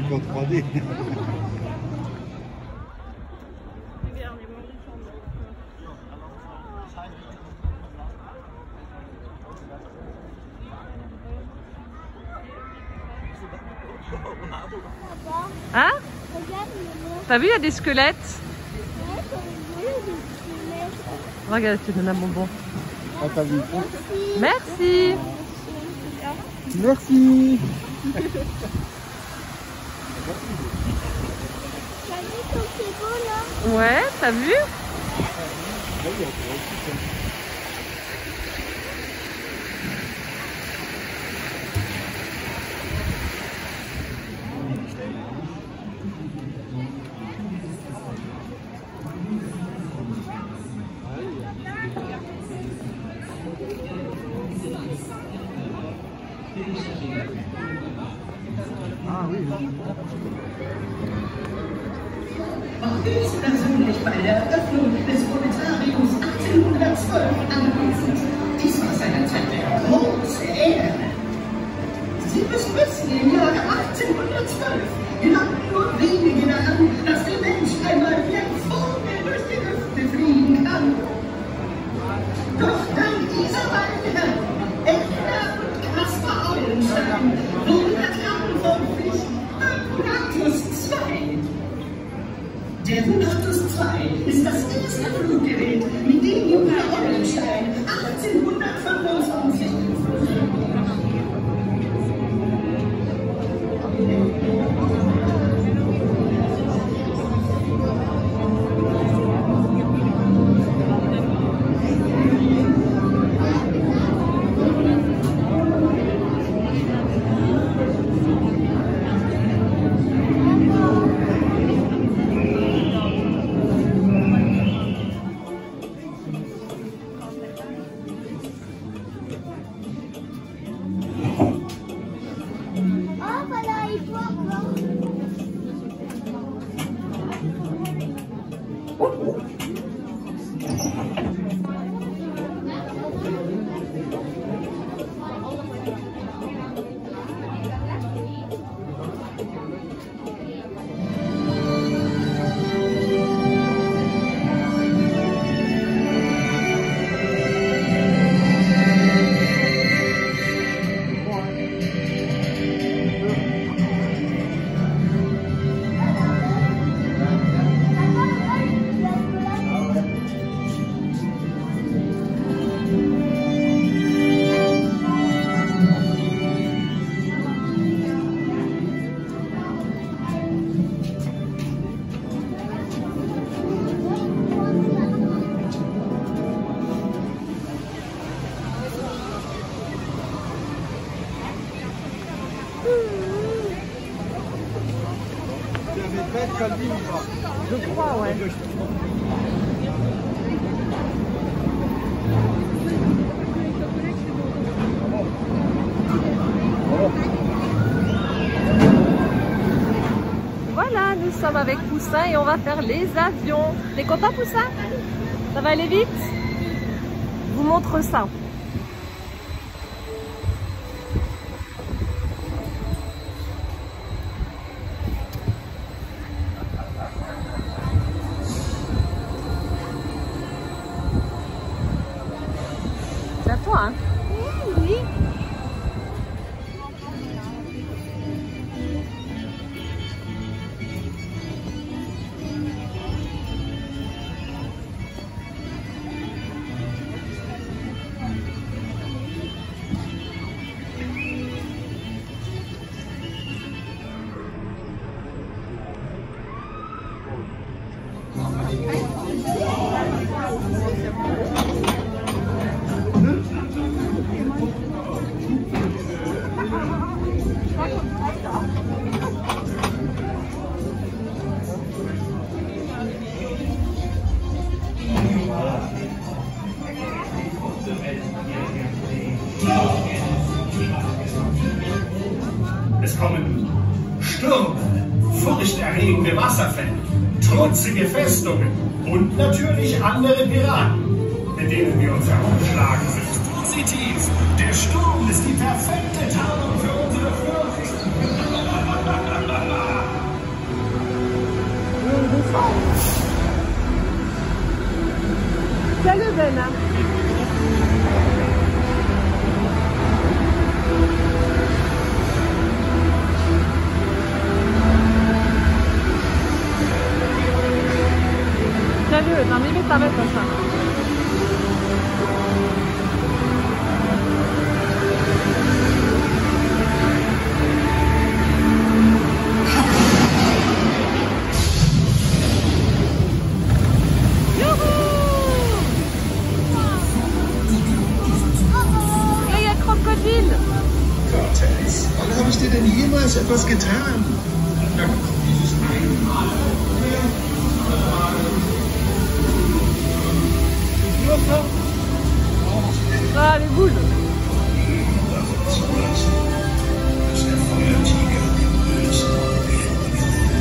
truc en 3D. Hein? T'as vu, il y a des squelettes? Regarde, tu donnes un bonbon. Ah, t'as vu? Merci. Merci. Ouais, t'as vu? Ah oui. Höchstpersönlich bei der Eröffnung des Planetariums 1812 anwesend. Dies war seinerzeit eine große Ehre. Sie müssen wissen, im Jahre 1812 gelang nur wenige daran, dass der Mensch einmal wie ein Vogel durch die Lüfte fliegen kann. Doch dank dieser beiden Herren, Echner und Kaspar Eulenstein, wurde das verantwortlich Hunatus II. Der Hunatus II ist das erste Fluggerät, mit dem Johann Eulenstein 1825 Je crois, ouais. Voilà, nous sommes avec Poussin et on va faire les avions. T'es content, Poussin? Ça va aller vite? Je vous montre ça. C'est à toi, hein? Oui. Es kommen Stürme, furchterregende Wasserfälle, trutzige Festungen und natürlich andere Piraten, mit denen wir uns herumschlagen sind. Positiv, der Sturm ist die perfekte Tarnung für unsere Furcht. baleine. Sérieux, non mais ça va être comme ça. Cortez, wann habe ich dir denn jemals etwas getan? Na komm, dieses einmal. Ah, les boules. Dass der Feuertiger den Bösen beenden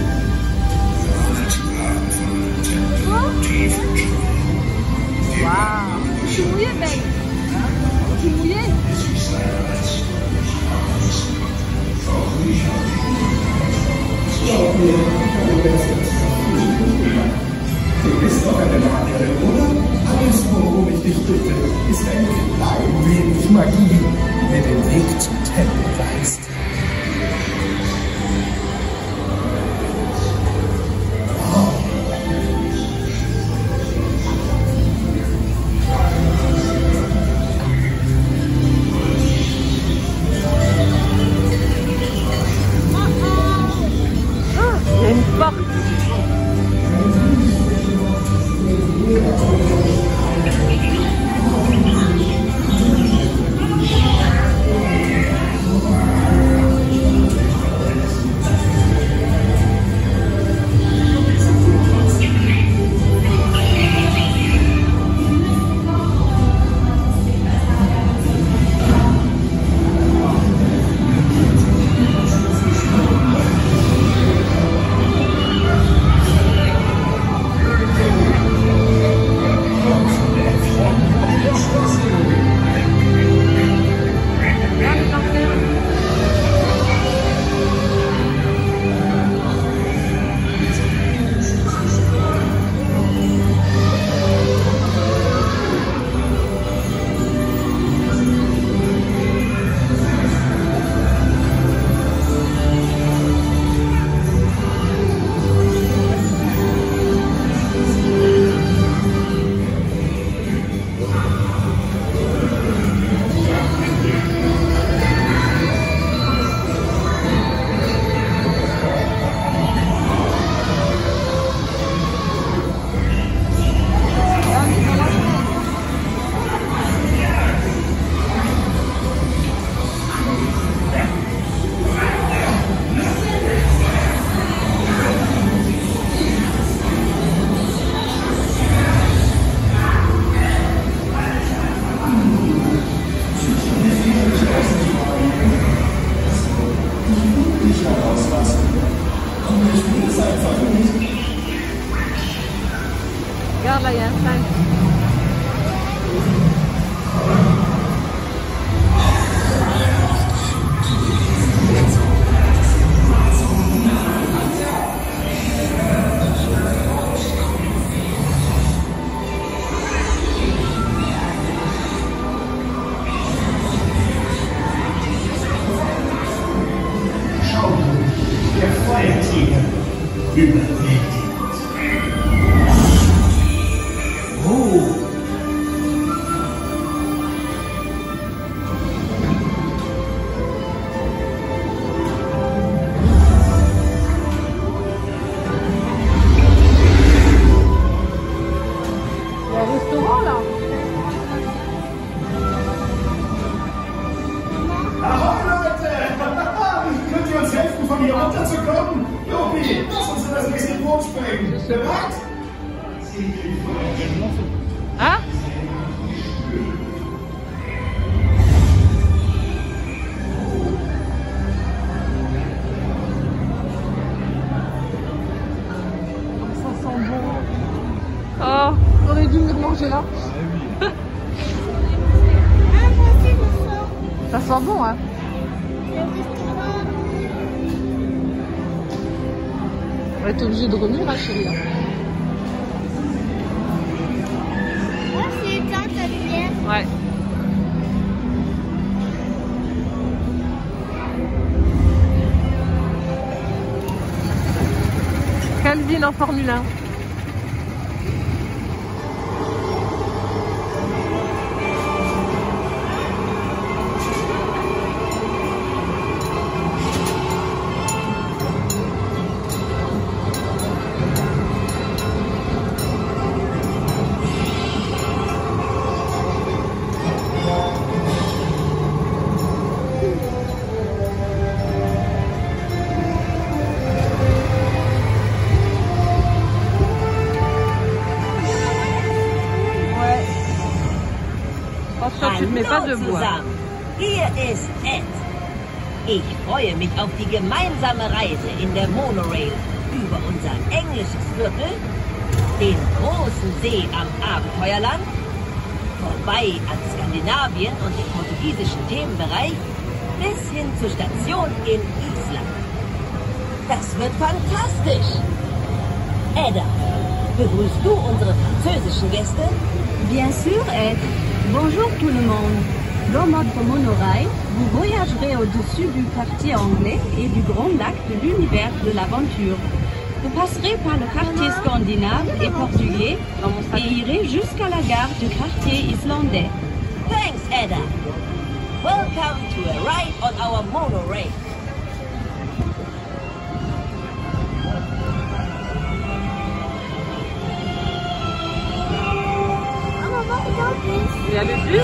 kann. Tiefen Waouh. Je suis mouillée, mec. Je suis mouillée. Du bist doch eine Magierin, oder? Alles, worum ich dich bitte, ist ein klein wenig Magie, der den Weg zum Tempel weist. Une porte. Regarde là, il y a un tank. Schau, der Feuertiger überlebt. Restaurant là. Ahoi Leute! Könnt ihr uns helfen, von hier runterzukommen? Juppie, lass uns in das nächste Boot springen. Bereit? Hein? Ça sent bon. Oh, on aurait dû me manger là. Ça sent bon, hein? On va être obligé de revenir, là, chérie. Moi, c'est cuisine en Formule 1. Tu ne mets pas de bois. Zusammen. Hier ist Ed. Ich freue mich auf die gemeinsame Reise in der Monorail über unser englisches Viertel, den großen See am Abenteuerland, vorbei an Skandinavien und dem portugiesischen Themenbereich, bis hin zur Station in Island. Das wird fantastisch. Edda, begrüßt du unsere französischen Gäste? Bien sûr, Ed. Bonjour tout le monde. Dans notre monorail, vous voyagerez au-dessus du quartier anglais et du grand lac de l'univers de l'aventure. Vous passerez par le quartier scandinave et portugais et irez jusqu'à la gare du quartier islandais. Thanks, Edda. Welcome to a ride on our monorail. Il y a le bus.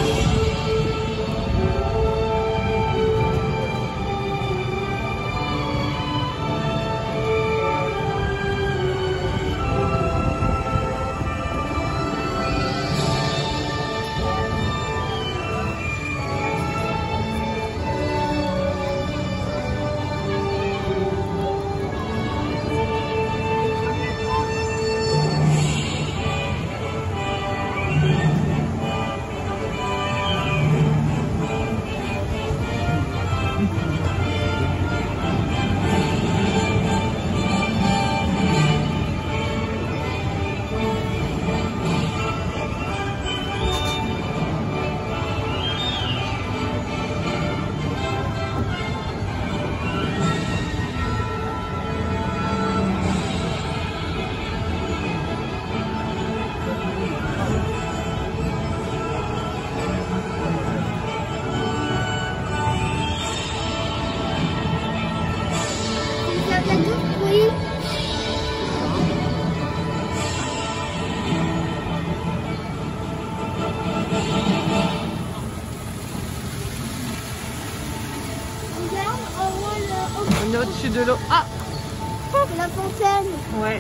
On est au-dessus de l'eau. Ah! La fontaine. Ouais.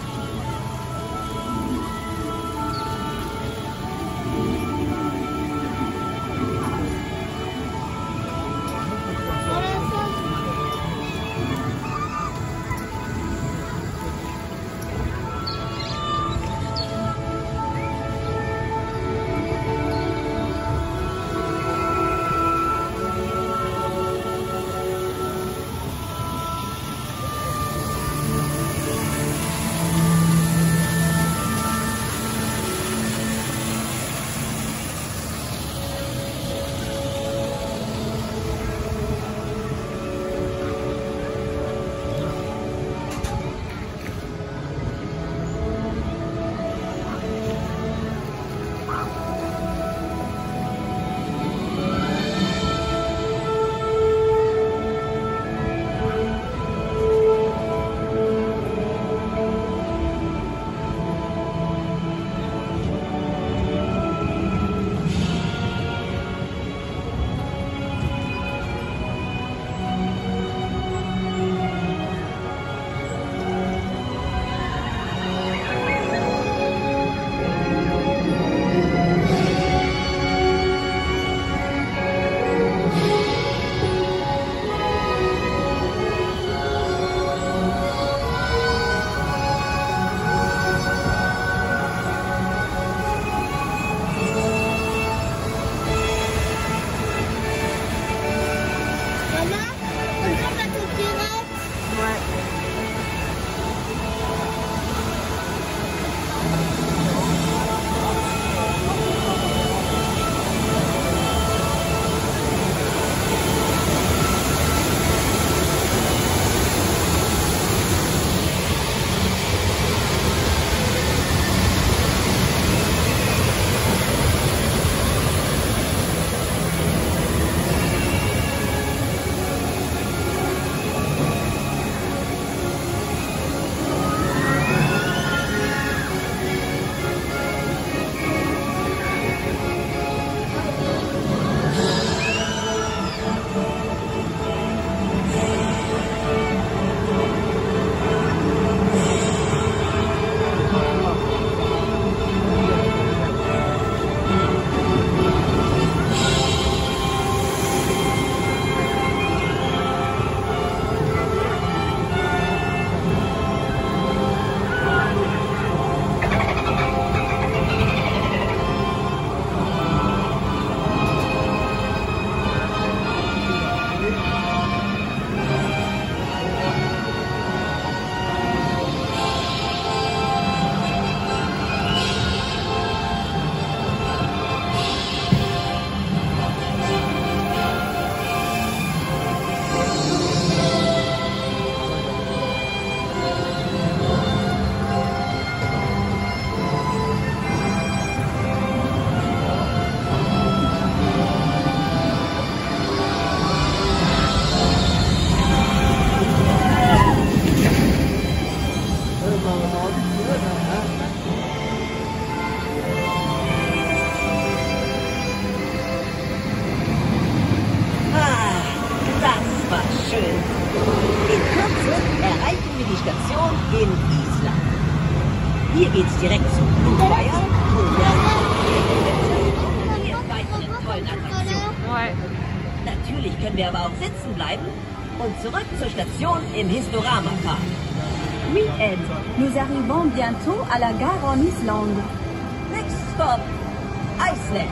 Station in Island. Hier geht's direkt zum Blue-Wire, wo wir weiteren tollen Attraktionen. Ouais. Natürlich können wir aber auch sitzen bleiben und zurück zur Station im Historama fahren. Oui, Ed, nous arrivons bientôt à la gare en Islande. Next stop, Iceland.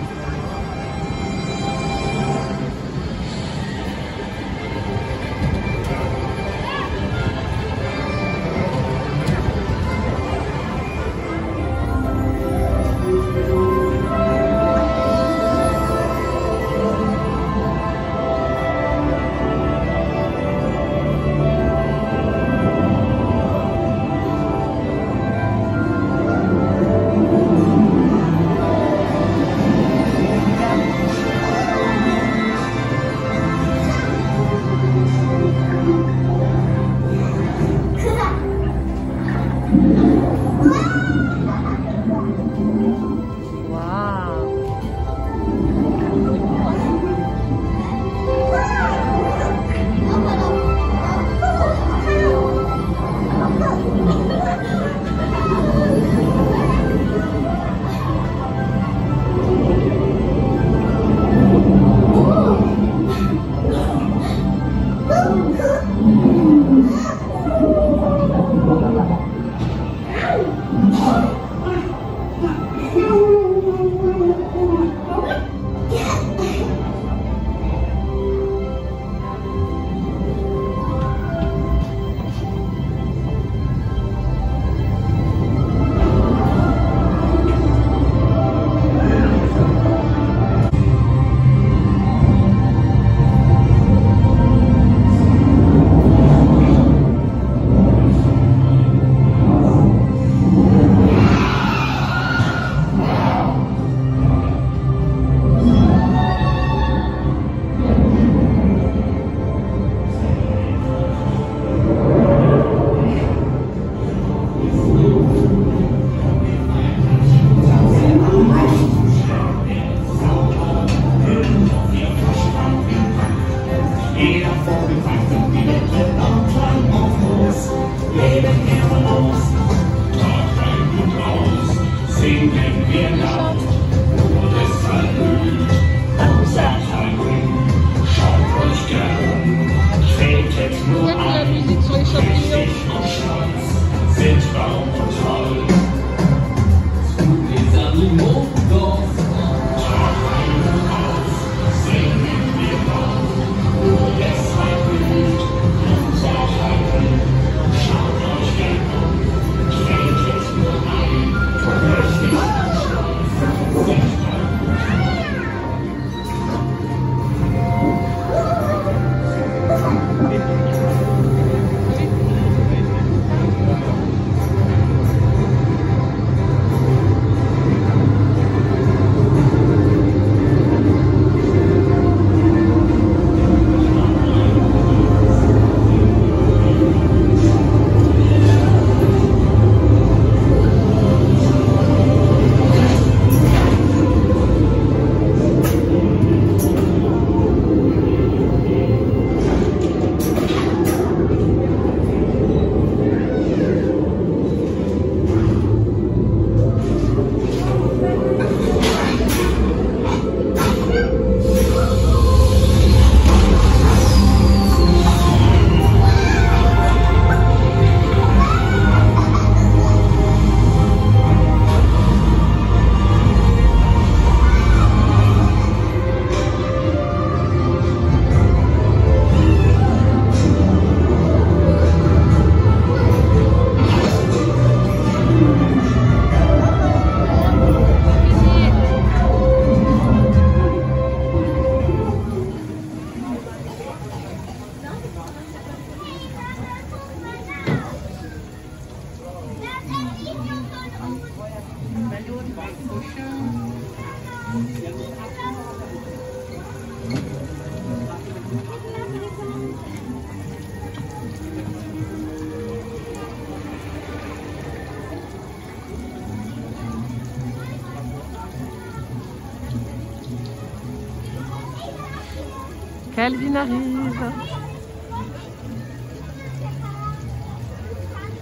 Calvin arrive.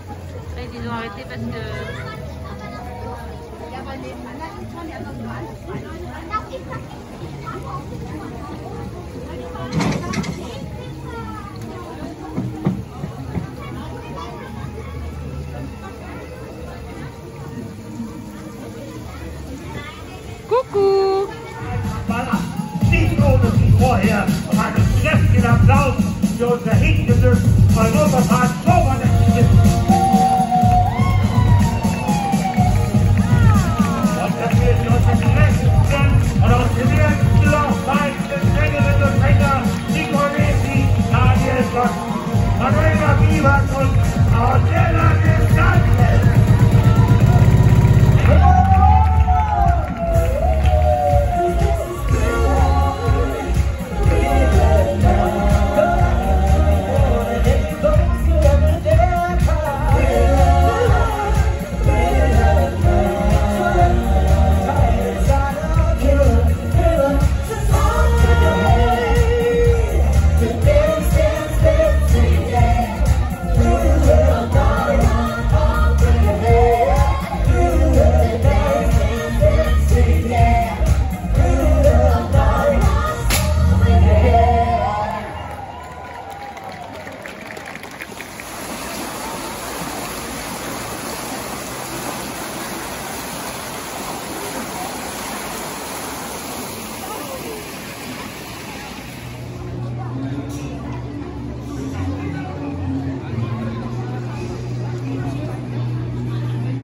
ils ont arrêté parce que... Coucou! Voilà, nicht ohne wie vorher und einen kräftigen Applaus für unser hinkende Europafahrt Showmann-Team. Und das wird unsere Gerechten und unsere Lehrstüler, meisten Sängerinnen und Sänger, Nico Resi, Daniel Gott, Manuela Bieber und Angela